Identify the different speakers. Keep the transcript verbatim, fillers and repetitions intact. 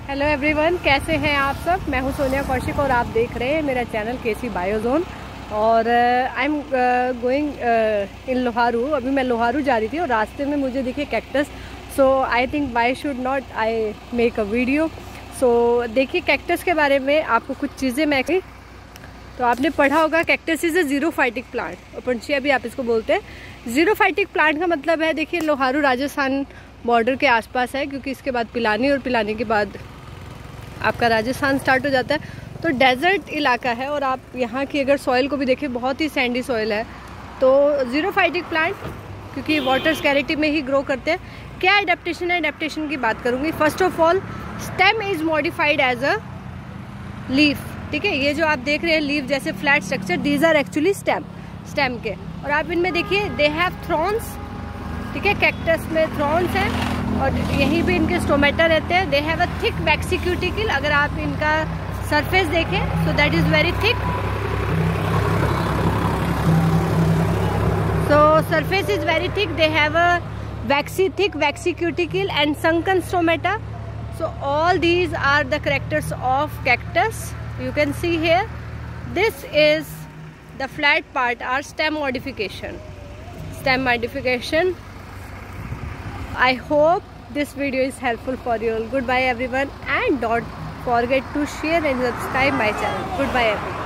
Speaker 1: Hello everyone, कैसे हैं आप सब। मैं हूं सोनिया कौशिक और आप देख रहे हैं मेरा चैनल केसी बायोजोन। और I am going in Loharu. अभी मैं लोहारू जा रही थी और रास्ते में मुझे दिखे cactus. So I think why should not I make a video. So देखिए, कैक्टस के बारे में आपको कुछ चीज़ें मैं तो आपने पढ़ा होगा, cactus is a xerophytic plant. Opuntia भी आप इसको बोलते हैं। जीरो फाइटिक प्लांट का मतलब है, देखिए लोहारू राजस्थान बॉर्डर के आसपास है, क्योंकि इसके बाद पिलानी और पिलानी के बाद आपका राजस्थान स्टार्ट हो जाता है। तो डेजर्ट इलाका है और आप यहाँ की अगर सॉइल को भी देखें, बहुत ही सैंडी सॉइल है। तो जीरो फाइटिक प्लांट क्योंकि वाटर स्कैरिटी में ही ग्रो करते हैं। क्या एडेप्टेशन है, एडेप्टेशन की बात करूँगी। First of all, stem is modified as a leaf. ठीक है, ये जो आप देख रहे हैं लीफ जैसे flat structure, these are actually stem stem के। और आप इनमें देखिए, दे हैव थ्रॉन्स। ठीक है, कैक्टस में थ्रॉन्स हैं और यहीं भी इनके स्टोमेटा रहते हैं। They have a thick waxy cuticle. अगर आप इनका सरफेस देखें, so that is very thick. So surface is very thick. They have a waxy thick waxy cuticle and sunken stomata. So all these are the characters of cactus. You can see here, this is the flat part are stem modification. Stem modification. I hope this video is helpful for you all. Goodbye everyone, and don't forget to share and subscribe my channel. Goodbye everyone.